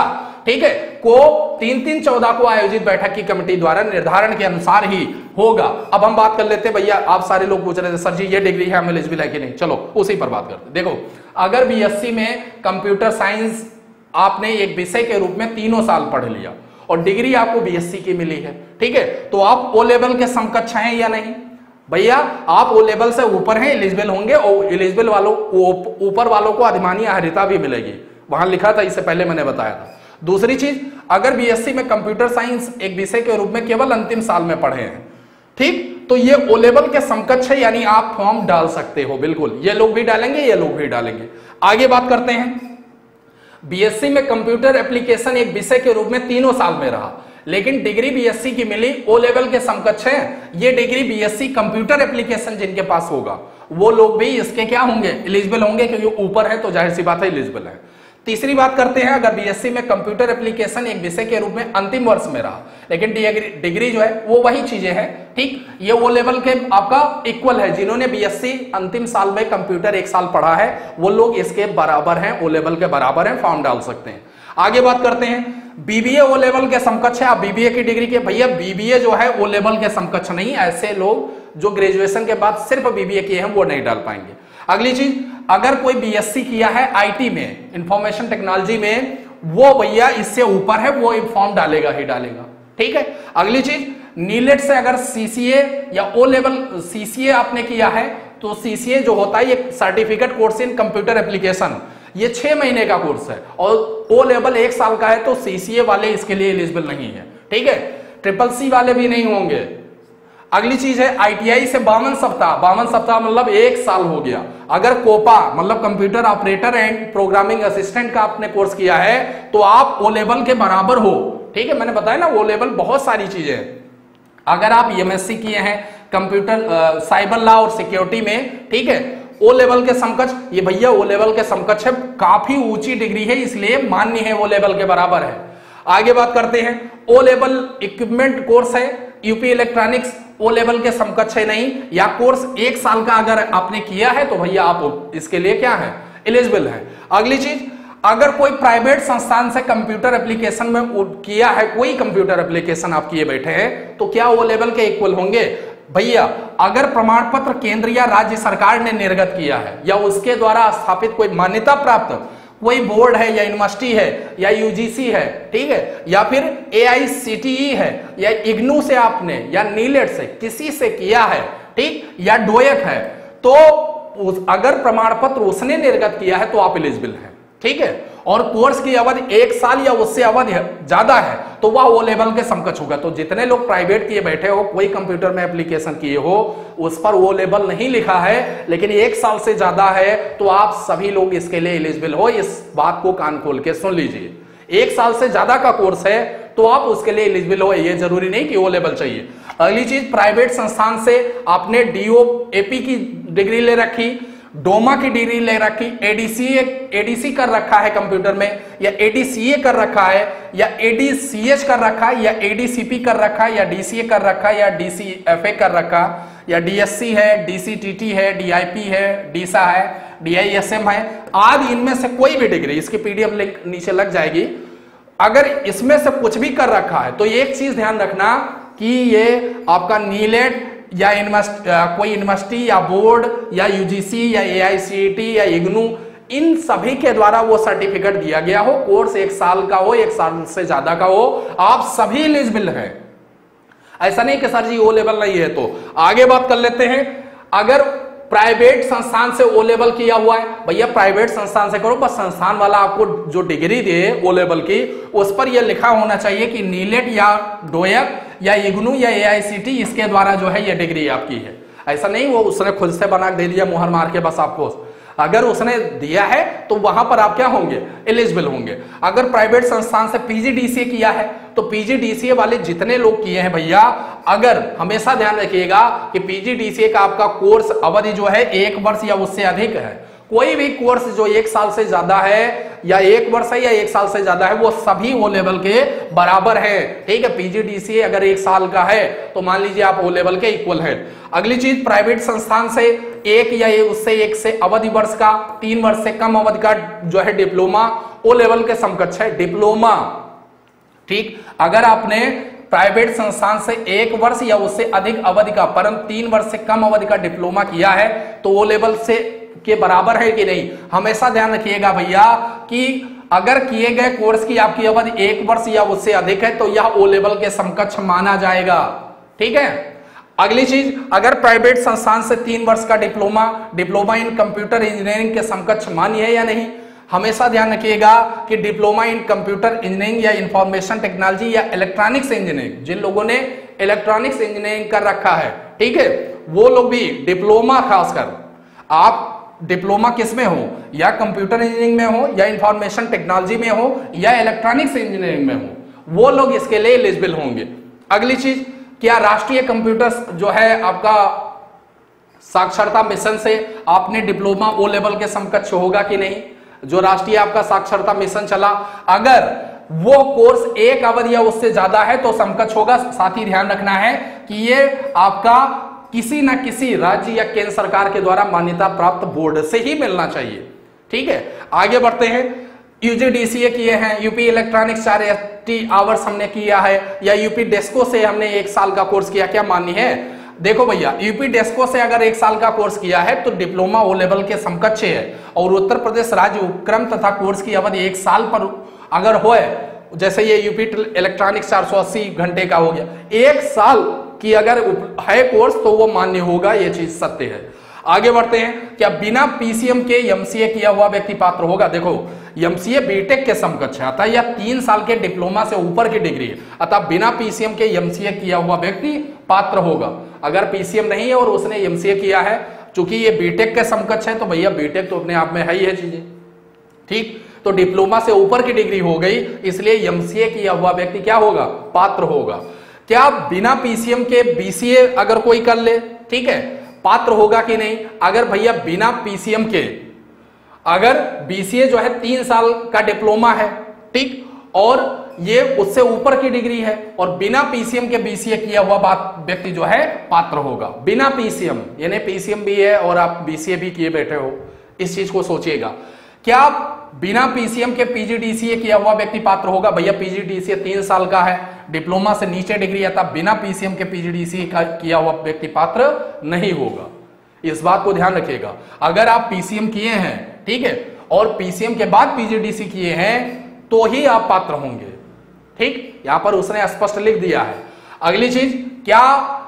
ठीक है, को तीन तीन चौदह को आयोजित बैठक की कमेटी द्वारा निर्धारण के अनुसार ही होगा। अब हम बात कर लेते हैं भैया, आप सारे लोग पूछ रहे थे सर जी ये डिग्री है हम एलिजिबल है कि नहीं, चलो उसी पर बात करते हैं। देखो अगर बीएससी में कंप्यूटर साइंस आपने एक विषय के रूप में तीनों साल पढ़ लिया और डिग्री आपको बीएससी की मिली है, ठीक है, तो आप ओ लेवल के समकक्ष हैं या नहीं भैया? आप ओ लेवल से ऊपर हैं, एलिजिबल होंगे और एलिजिबल वालों ऊपर वालों को अधिमानी अहर्ता भी मिलेगी, वहां लिखा था, इससे पहले मैंने बताया था। दूसरी चीज, अगर बीएससी में कंप्यूटर साइंस एक विषय के रूप में केवल अंतिम साल में पढ़े हैं, ठीक, तो ये ओ लेवल के समकक्ष है, यानी आप फॉर्म डाल सकते हो, बिल्कुल ये लोग भी डालेंगे, ये लोग भी डालेंगे। आगे बात करते हैं, बीएससी में कंप्यूटर एप्लीकेशन एक विषय के रूप में तीनों साल में रहा, लेकिन डिग्री बीएससी की मिली ओ लेवल के समकक्ष है, ये डिग्री बीएससी कंप्यूटर एप्लीकेशन जिनके पास होगा वो लोग भी इसके क्या होंगे, एलिजिबल होंगे, क्योंकि ऊपर है तो जाहिर सी बात है एलिजिबल है। तीसरी बात करते हैं, अगर बीएससी में कंप्यूटर एप्लीकेशन एक विषय के रूप में अंतिम वर्ष में रहा, लेकिन डिग्री जो है वो वही चीजें हैं, ठीक, ये वो लेवल के आपका इक्वल है, जिन्होंने बीएससी अंतिम साल में कंप्यूटर एक साल पढ़ा है वो लोग इसके बराबर हैं, ओ लेवल के बराबर हैं, फॉर्म डाल सकते हैं। आगे बात करते हैं, बीबीए ओ लेवल के समकक्ष है, आप बीबीए की डिग्री के, भैया बीबीए जो है ओ लेवल के समकक्ष नहीं, ऐसे लोग जो ग्रेजुएशन के बाद सिर्फ बीबीए किए हैं वो नहीं डाल पाएंगे। अगली चीज, अगर कोई बीएससी किया है आईटी में, इंफॉर्मेशन टेक्नोलॉजी में, वो भैया इससे ऊपर है, वो फॉर्म डालेगा ही डालेगा, ठीक है। अगली चीज, नीलेट से अगर सीसीए या ओ लेवल सीसीए आपने किया है तो सीसीए जो होता है ये certificate course in computer application, ये छह महीने का कोर्स है और ओ लेवल एक साल का है, तो सीसीए वाले इसके लिए एलिजिबल नहीं है, ठीक है, ट्रिपल सी वाले भी नहीं होंगे। अगली चीज है आईटीआई से बावन सप्ताह, बावन सप्ताह मतलब एक साल हो गया। अगर कोपा मतलब computer operator and programming assistant का आपने कोर्स किया है तो आप ओ लेवल के बराबर हो, ठीक है, मैंने बताया ना ओ लेवल बहुत सारी चीजें हैं। अगर आप एमएससी किए हैं कंप्यूटर साइबर लॉ और सिक्योरिटी में, ठीक है, ओ लेवल के समकक्ष, ये भैया ओ लेवल के समकक्ष है, काफी ऊंची डिग्री है, इसलिए मान्य है, ओ लेवल के बराबर है। आगे बात करते हैं, ओ लेवल इक्विपमेंट कोर्स है, यूपी इलेक्ट्रॉनिक्स ओ लेवल के समकक्ष है नहीं, या कोर्स एक साल का अगर आपने किया है तो भैया आप इसके लिए क्या है, एलिजिबल है। अगली चीज, अगर कोई प्राइवेट संस्थान से कंप्यूटर एप्लीकेशन में किया है, कोई कंप्यूटर एप्लीकेशन आप किए बैठे हैं, तो क्या ओ लेवल के इक्वल होंगे भैया? अगर प्रमाण पत्र केंद्र या राज्य सरकार ने निर्गत किया है या उसके द्वारा स्थापित कोई मान्यता प्राप्त कोई बोर्ड है या यूनिवर्सिटी है या यूजीसी है, ठीक है, या फिर एआईसीटीई है या इग्नू से आपने या नीलेट से किसी से किया है, ठीक, या डोएक है, तो उस, अगर प्रमाण पत्र उसने निर्गत किया है तो आप एलिजिबल हैं, ठीक है, और कोर्स की अवधि एक साल या उससे अवधि ज्यादा है तो वह ओ लेवल के समकक्ष होगा। तो जितने लोग प्राइवेट किए बैठे हो, कोई कंप्यूटर में एप्लीकेशन किए हो, उस पर ओ लेवल नहीं लिखा है लेकिन एक साल से ज्यादा है, तो आप सभी लोग इसके लिए एलिजिबल हो। इस बात को कान खोल के सुन लीजिए, एक साल से ज्यादा का कोर्स है तो आप उसके लिए एलिजिबल हो, ये जरूरी नहीं कि ओ लेवल चाहिए। अगली चीज, प्राइवेट संस्थान से आपने डीओ एपी की डिग्री ले रखी, डोमा की डिग्री ले रखी, एडीसीए एडीसी कर रखा है कंप्यूटर में, या एडीसीए कर रखा है, या एडीसीएच कर रखा है, या एडीसीपी कर रखा है, या डीसीए कर रखा है, या डीसीएफए कर रखा, या डीएससी है, डीसीटीटी है, डीआईपी है, डीसा है, डीआईएसएम है आदि, इनमें से कोई भी डिग्री, इसकी पीडीएफ लिंक नीचे लग जाएगी, अगर इसमें से कुछ भी कर रखा है तो एक चीज ध्यान रखना कि ये आपका नीलेट या यूनिवर्सिटी, कोई यूनिवर्सिटी या बोर्ड या यूजीसी या एआईसीटी या इग्नू, इन सभी के द्वारा वो सर्टिफिकेट दिया गया हो, कोर्स एक साल का हो, एक साल से ज्यादा का हो, आप सभी एलिजिबल हैं। ऐसा नहीं कि सर जी ओ लेवल नहीं है। तो आगे बात कर लेते हैं, अगर प्राइवेट संस्थान से ओ लेवल किया हुआ है, भैया प्राइवेट संस्थान से करो, बस संस्थान वाला आपको जो डिग्री दे ओ लेवल की, उस पर यह लिखा होना चाहिए कि नीलेट या डोएक या इग्नू या एआईसीटी इसके द्वारा जो है ये डिग्री आपकी है। ऐसा नहीं वो उसने खुद से बना दे दिया मुहर मार के बस आपको, अगर उसने दिया है तो वहां पर आप क्या होंगे, एलिजिबल होंगे। अगर प्राइवेट संस्थान से पीजीडीसीए किया है तो पीजीडीसीए वाले जितने लोग किए हैं भैया, अगर हमेशा ध्यान रखिएगा कि पीजीडीसीए का आपका कोर्स अवधि जो है एक वर्ष या उससे अधिक है। कोई भी कोर्स जो एक साल से ज्यादा है या एक वर्ष है या एक साल से ज्यादा है, वो सभी ओ लेवल के बराबर है, ठीक है। पीजीडीसीए अगर एक साल का है तो मान लीजिए आप ओ लेवल के इक्वल है। अगली चीज, प्राइवेट संस्थान से एक या उससे एक से अवधि वर्ष का, तीन वर्ष से कम अवधि का जो है डिप्लोमा ओ लेवल के समकक्ष है। डिप्लोमा ठीक, अगर आपने प्राइवेट संस्थान से एक वर्ष या उससे अधिक अवधि का परंतु तीन वर्ष से कम अवधि का डिप्लोमा किया है तो वो लेवल से के बराबर है कि नहीं। हमेशा ध्यान रखिएगा भैया कि अगर किए गए कोर्स की आपकी अवधि एक वर्ष या उससे अधिक है तो यह ओ लेवल के समकक्ष माना जाएगा। ठीक है, अगली चीज, अगर प्राइवेट संस्थान से तीन वर्ष का diploma diploma in computer engineering के समकक्ष मान्य है या नहीं। हमेशा ध्यान रखिएगा कि डिप्लोमा इन कंप्यूटर इंजीनियरिंग या इंफॉर्मेशन टेक्नोलॉजी या इलेक्ट्रॉनिक्स इंजीनियरिंग, जिन लोगों ने इलेक्ट्रॉनिक्स इंजीनियरिंग कर रखा है, ठीक है, वो लोग भी डिप्लोमा, खासकर आप डिप्लोमा किस में हो, या कंप्यूटर इंजीनियरिंग में हो, या इंफॉर्मेशन टेक्नोलॉजी में हो, या इलेक्ट्रॉनिक्स इंजीनियरिंग में हो, वो लोग इसके लिए एलिजिबल होंगे। अगली चीज, क्या राष्ट्रीय कंप्यूटर जो है आपका साक्षरता मिशन से आपने डिप्लोमा ओ लेवल के समकक्ष होगा कि नहीं। जो राष्ट्रीय आपका साक्षरता मिशन चला, अगर वो कोर्स एक अवधि या उससे ज्यादा है तो समकक्ष होगा। साथ ही ध्यान रखना है कि ये आपका किसी ना किसी राज्य या केंद्र सरकार के द्वारा मान्यता प्राप्त बोर्ड से ही मिलना चाहिए। ठीक है, आगे बढ़ते हैं। यूजीडीसीए किए हैं, यूपी इलेक्ट्रॉनिक्स चार एटी आवर्स हमने किया है, या यूपी डेस्को से हमने एक साल का कोर्स किया, क्या मान्य है। देखो भैया, यूपी डेस्को से अगर एक साल का कोर्स किया है तो डिप्लोमा ओ लेवल के समकक्ष है, और उत्तर प्रदेश राज्य उपक्रम तथा कोर्स की अवधि एक साल पर अगर हो, जैसे ये यूपी इलेक्ट्रॉनिक्स चार सौ अस्सी घंटे का हो गया, एक साल की अगर है कोर्स तो वो मान्य होगा, ये चीज सत्य है। आगे बढ़ते हैं, क्या बिना पीसीएम के एमसीए किया हुआ व्यक्ति पात्र होगा। देखो, एमसीए बीटेक के समकक्ष है, अतः यह तीन साल के डिप्लोमा से ऊपर की डिग्री है, अतः बिना पीसीएम के एमसीए किया हुआ व्यक्ति पात्र होगा। अगर पीसीएम नहीं है और उसने एमसीए किया है, चूंकि ये बीटेक के समकक्ष है तो भैया बीटेक तो अपने आप में है ही है चीजें, ठीक, तो डिप्लोमा से ऊपर की डिग्री हो गई, इसलिए एमसीए किया हुआ व्यक्ति क्या होगा, पात्र होगा। क्या बिना पीसीएम के बीसीए अगर कोई कर ले, ठीक है, पात्र होगा कि नहीं। अगर भैया बिना पीसीएम के, अगर बीसीए जो है तीन साल का डिप्लोमा है, ठीक, और ये उससे ऊपर की डिग्री है, और बिना पीसीएम के बीसीए किया हुआ बात व्यक्ति जो है पात्र होगा। बिना पीसीएम, यानी पीसीएम भी है और आप बीसीए भी किए बैठे हो, इस चीज को सोचिएगा। क्या बिना पीसीएम के पीजीडीसीए किया हुआ व्यक्ति पात्र होगा। भैया पीजीडीसीए तीन साल का है, डिप्लोमा से नीचे डिग्री है, तब बिना पीसीएम के पीजीडीसीए का किया हुआ व्यक्ति पात्र नहीं होगा। इस बात को ध्यान रखिएगा। अगर आप पीसीएम किए हैं, ठीक है, और पीसीएम के बाद पीजीडीसी किए हैं तो ही आप पात्र होंगे। ठीक, यहां पर उसने स्पष्ट लिख दिया है। अगली चीज, क्या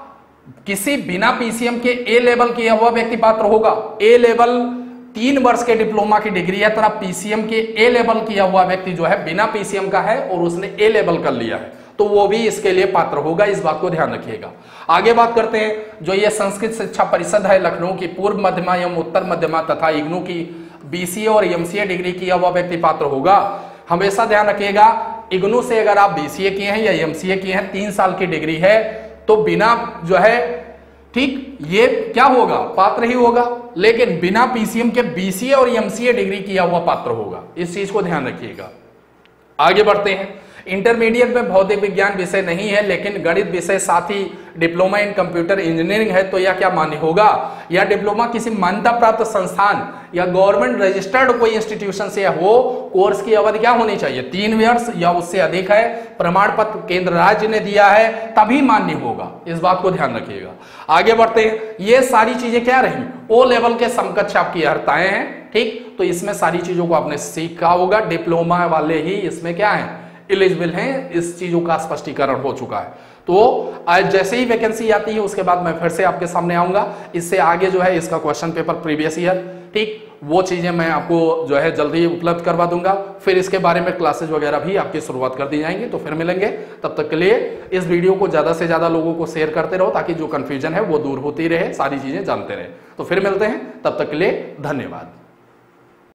किसी बिना पीसीएम के ए लेवल किया हुआ व्यक्ति पात्र होगा। ए लेवल तीन वर्ष के डिप्लोमा की डिग्री है, तरह पीसीएम के ए लेवल किया हुआ व्यक्ति जो है बिना पीसीएम का है और उसने ए लेवल कर लिया है तो वो भी इसके लिए पात्र होगा। इस बात को ध्यान रखिएगा। आगे बात करते हैं, जो ये संस्कृत शिक्षा परिषद है लखनऊ की पूर्व मध्यमा एवं उत्तर मध्यमा तथा इग्नू की बीसीए और एमसीए डिग्री किया हुआ व्यक्ति पात्र होगा। हमेशा ध्यान रखिएगा, इग्नू से अगर आप बीसीए किए हैं या एमसीए किए हैं, तीन साल की डिग्री है, तो बिना जो है, ठीक, ये क्या होगा, पात्र ही होगा। लेकिन बिना पीसीएम के बीसीए और एमसीए डिग्री किया हुआ पात्र होगा। इस चीज को ध्यान रखिएगा। आगे बढ़ते हैं, इंटरमीडिएट में भौतिक विज्ञान विषय नहीं है लेकिन गणित विषय साथ ही डिप्लोमा इन कंप्यूटर इंजीनियरिंग है, तो यह क्या मान्य होगा। यह डिप्लोमा किसी मान्यता प्राप्त संस्थान या गवर्नमेंट रजिस्टर्ड कोई इंस्टीट्यूशन से हो। कोर्स की अवधि क्या होनी चाहिए, तीन वर्ष या उससे अधिक है, प्रमाण पत्र केंद्र राज्य ने दिया है, तभी मान्य होगा। इस बात को ध्यान रखिएगा। आगे बढ़ते हैं, ये सारी चीजें क्या रही, ओ लेवल के समकक्ष आपकी अर्हताएं हैं। ठीक, तो इसमें सारी चीजों को आपने सीखा होगा। डिप्लोमा वाले ही इसमें क्या है, एलिजिबल हैं। इस चीजों का स्पष्टीकरण हो चुका है। तो आज जैसे ही वैकेंसी आती है उसके बाद मैं फिर से आपके सामने आऊंगा। इससे आगे जो है इसका क्वेश्चन पेपर प्रीवियस ईयर, ठीक, वो चीजें मैं आपको जो है जल्दी उपलब्ध करवा दूंगा। फिर इसके बारे में क्लासेस वगैरह भी आपकी शुरुआत कर दी जाएंगी। तो फिर मिलेंगे, तब तक के लिए इस वीडियो को ज्यादा से ज्यादा लोगों को शेयर करते रहो ताकि जो कंफ्यूजन है वो दूर होती रहे, सारी चीजें जानते रहे। तो फिर मिलते हैं, तब तक के लिए धन्यवाद।